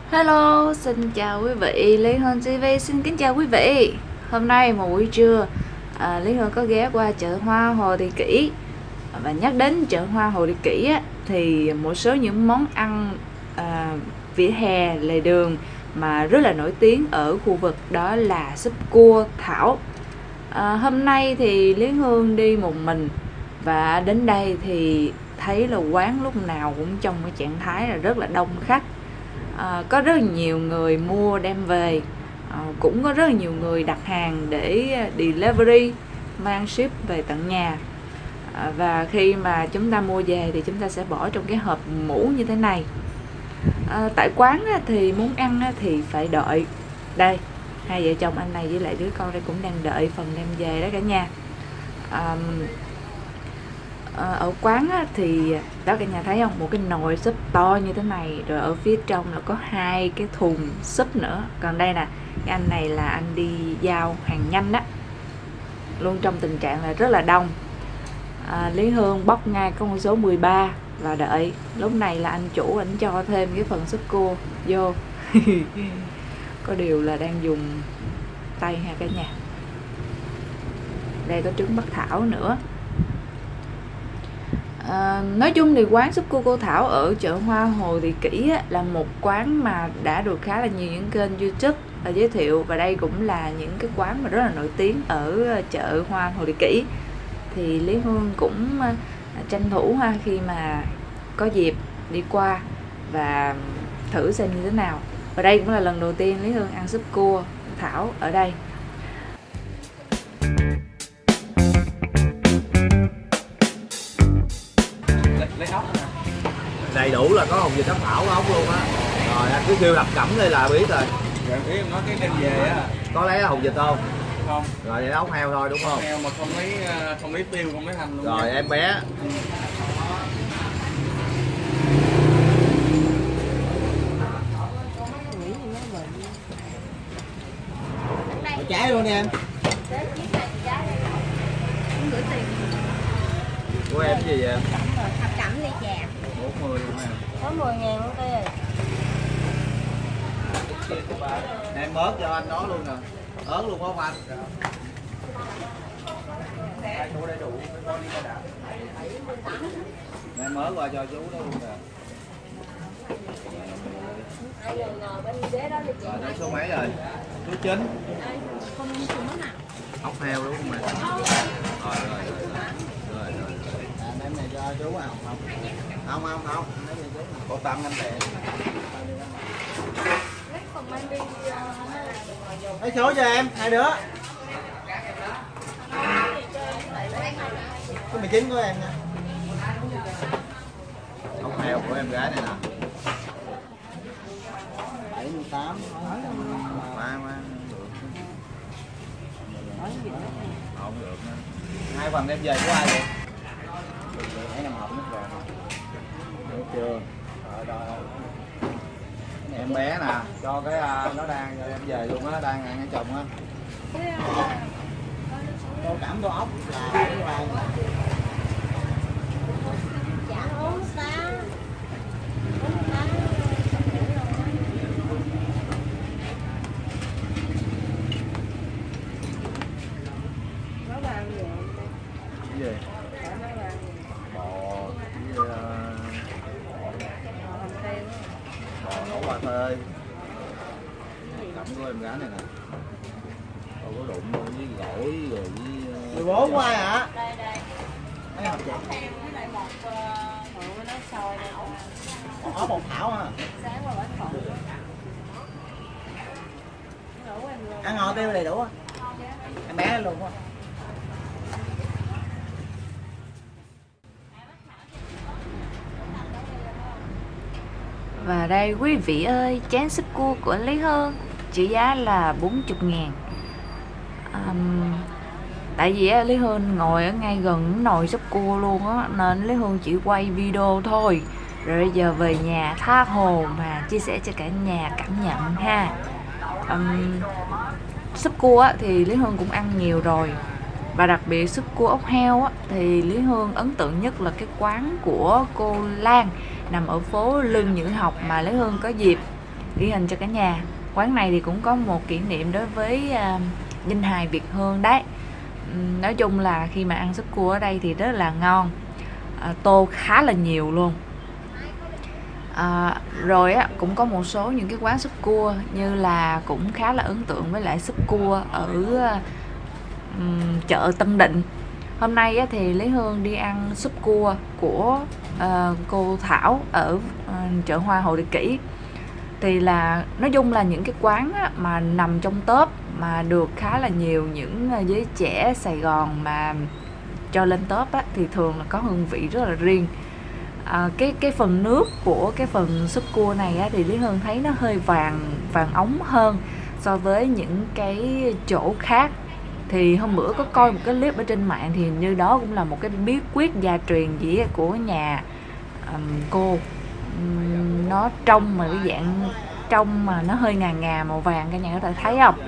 Hello, xin chào quý vị, Lý Hương TV xin kính chào quý vị. Hôm nay một buổi trưa, Lý Hương có ghé qua chợ hoa Hồ Thị Kỷ. Và nhắc đến chợ hoa Hồ Thị Kỷ á, thì một số những món ăn vỉa hè, lề đường mà rất là nổi tiếng ở khu vực đó là súp cua Thảo. Hôm nay thì Lý Hương đi một mình và đến đây thì thấy là quán lúc nào cũng trong cái trạng thái là rất là đông khách. Có rất là nhiều người mua đem về, cũng có rất là nhiều người đặt hàng để delivery, mang ship về tận nhà. Và khi mà chúng ta mua về thì chúng ta sẽ bỏ trong cái hộp mũ như thế này. Tại quán thì muốn ăn thì phải đợi. Đây, hai vợ chồng anh này với lại đứa con đây cũng đang đợi phần đem về đó cả nhà. Ở quán thì đó cả nhà thấy không, một cái nồi súp to như thế này, rồi ở phía trong là có hai cái thùng súp nữa. Còn đây nè, cái anh này là anh đi giao hàng nhanh đó, luôn trong tình trạng là rất là đông. Lý Hương bóc ngay con số 13 và đợi. Lúc này là anh chủ ảnh cho thêm cái phần súp cua vô. Có điều là đang dùng tay ha cả nhà. Đây có trứng bắc thảo nữa. Nói chung thì quán súp cua cô Thảo ở chợ hoa Hồ Thị Kỷ là một quán mà đã được khá là nhiều những kênh YouTube giới thiệu, và đây cũng là những cái quán mà rất là nổi tiếng ở chợ hoa Hồ Thị Kỷ. Thì Lý Hương cũng tranh thủ khi mà có dịp đi qua và thử xem như thế nào. Và đây cũng là lần đầu tiên Lý Hương ăn súp cua Thảo ở đây. Lấy ốc nè, đầy đủ là có hồng vịt ốc thảo ốc luôn á. Rồi anh cứ kêu Lập Cẩm đây là biết rồi. Dạ biết em nói cái đem về á. Có lấy hồng vịt không? Không. Rồi để ốc heo thôi đúng không? Heo mà không lấy tiêu, không lấy hành luôn. Rồi em bé. Trái luôn đi em. Của em cái gì vậy? Thập cẩm ly trà 40 luôn em. có 10.000 luôn tê. Em ớt cho anh đó luôn nè. Ớt luôn không anh? Em ớt qua cho chú đó luôn nè. Rồi đến số mấy rồi? Số 9. Ốc heo đúng không mẹ? Rồi. Em này cho chú à? Không. Có tăng anh lẹ. Lấy số cho em, hai đứa. Số 19 của em nha. Ốc heo của em gái này nè. 78. Không được nữa. Hai phần đem về của ai vậy? Nãy nằm hộp nước rồi. Được chưa? Em bé nè, cho cái nó đang em về luôn á, đang ăn cái chồng á. Tô cảm tô ốc là cái vàng. Cái gì? Bò nấu qua thôi. Cẩm của em gái này nè. Đâu có đụng luôn với gỏi rồi với 14 của ai hả? Đây. Thấy không chị? Có bột thảo hả? Ăn ngọt tiêu đầy đủ á. Em bé luôn á. Và đây quý vị ơi, chén súp cua của Lý Hương trị giá là 40.000. Tại vì Lý Hương ngồi ở ngay gần nồi súp cua luôn á, nên Lý Hương chỉ quay video thôi. Rồi bây giờ về nhà tha hồ mà chia sẻ cho cả nhà cảm nhận ha. Súp cua thì Lý Hương cũng ăn nhiều rồi. Và đặc biệt súp cua ốc heo thì Lý Hương ấn tượng nhất là cái quán của cô Lan nằm ở phố Lương Nhữ Học mà Lý Hương có dịp ghi hình cho cả nhà. Quán này thì cũng có một kỷ niệm đối với danh hài Việt Hương đấy. Nói chung là khi mà ăn súp cua ở đây thì rất là ngon, tô khá là nhiều luôn. Rồi á, cũng có một số những cái quán súp cua như là cũng khá là ấn tượng với lại súp cua ở chợ Tân Định. Hôm nay á, thì Lý Hương đi ăn súp cua của cô Thảo ở chợ Hoa Hồ Thị Kỷ. Thì là nói chung là những cái quán á, mà nằm trong top mà được khá là nhiều những giới trẻ Sài Gòn mà cho lên top á, thì thường là có hương vị rất là riêng. Cái phần nước của cái phần súp cua này á, thì Lý Hương thấy nó hơi vàng óng hơn so với những cái chỗ khác. Thì hôm bữa có coi một cái clip ở trên mạng thì như đó cũng là một cái bí quyết gia truyền gì của nhà cô. Nó trong mà cái dạng trong mà nó hơi ngà màu vàng, cả nhà có thể thấy không?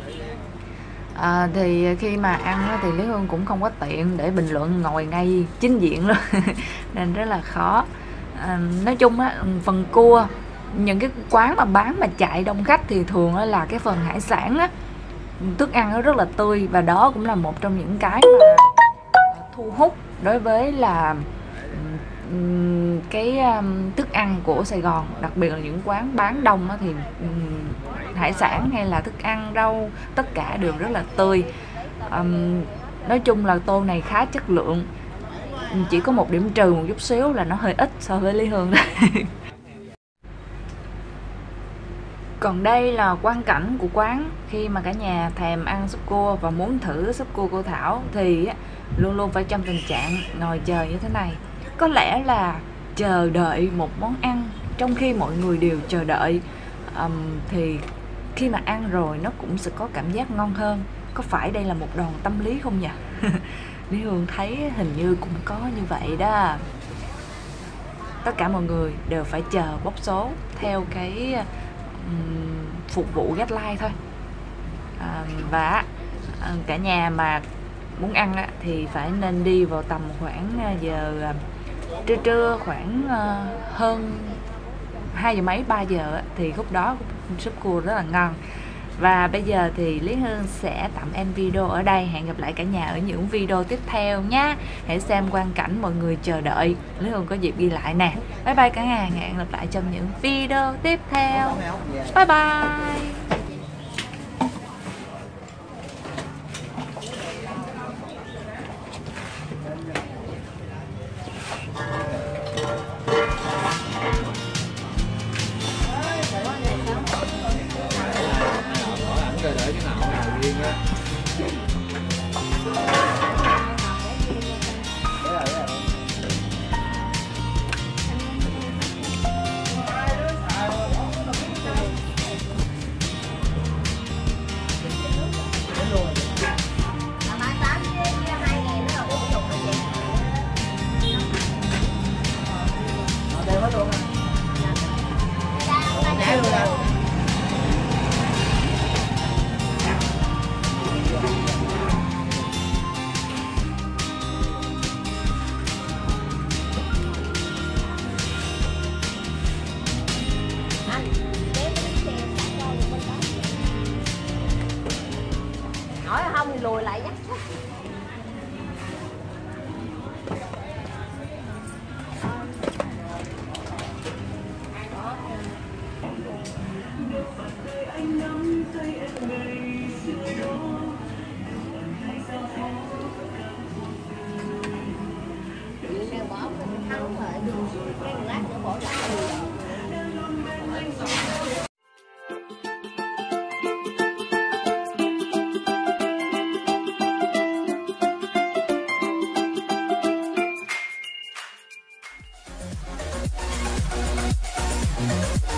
Thì khi mà ăn thì Lý Hương cũng không có tiện để bình luận ngồi ngay chính diện luôn nên rất là khó. Nói chung á, phần cua, những cái quán mà bán mà chạy đông khách thì thường là cái phần hải sản á, thức ăn nó rất là tươi, và đó cũng là một trong những cái mà thu hút đối với là cái thức ăn của Sài Gòn, đặc biệt là những quán bán đông thì hải sản hay là thức ăn rau tất cả đều rất là tươi. Nói chung là tô này khá chất lượng, chỉ có một điểm trừ một chút xíu là nó hơi ít so với Lý Hương. Còn đây là quang cảnh của quán khi mà cả nhà thèm ăn súp cua và muốn thử súp cua cô Thảo thì luôn luôn phải trong tình trạng ngồi chờ như thế này. Có lẽ là chờ đợi một món ăn trong khi mọi người đều chờ đợi, thì khi mà ăn rồi nó cũng sẽ có cảm giác ngon hơn. Có phải đây là một đòn tâm lý không nhỉ? Lý Hương thấy hình như cũng có như vậy đó. Tất cả mọi người đều phải chờ bốc số theo cái phục vụ guideline thôi. Và cả nhà mà muốn ăn thì phải nên đi vào tầm khoảng giờ trưa khoảng hơn 2 giờ mấy 3 giờ thì lúc đó súp cua rất là ngon. Và bây giờ thì Lý Hương sẽ tạm end video ở đây. Hẹn gặp lại cả nhà ở những video tiếp theo nhé. Hãy xem quang cảnh mọi người chờ đợi, Lý Hương có dịp ghi lại nè. Bye bye cả nhà, hẹn gặp lại trong những video tiếp theo. Bye bye. Để cái nào riêng á. Hỏi không thì lùi lại dắt. Bỏ mình thắng lại cái lát nữa bỏ lại. Thank you.